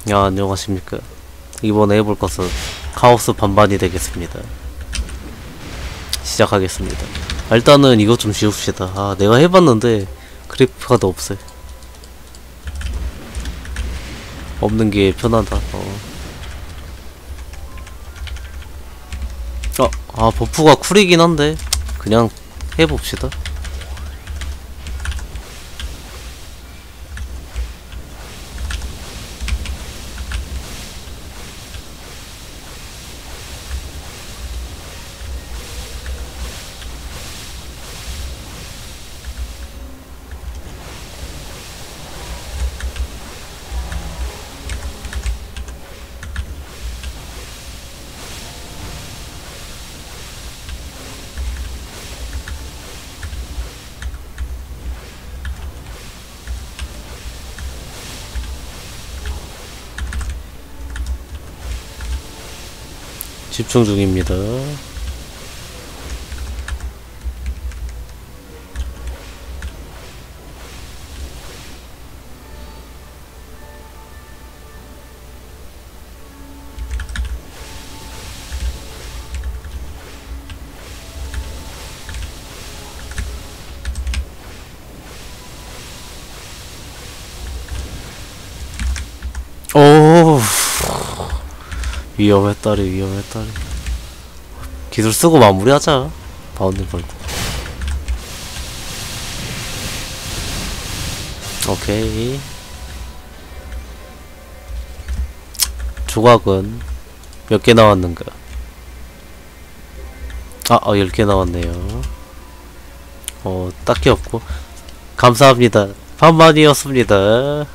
야, 안녕하십니까. 이번에 해볼 것은 카오스 반반이 되겠습니다. 시작하겠습니다. 일단은 이것 좀 지웁시다. 아, 내가 해봤는데 그래픽카드 없애. 없는 게 편하다. 버프가 쿨이긴 한데 그냥 해봅시다. 집중 중입니다. 오, 위험했다리, 위험했다리. 기술 쓰고 마무리하자. 바운딩 걸고. 오케이. 조각은 몇 개 나왔는가? 10개 나왔네요. 딱히 없고. 감사합니다. 반반이었습니다.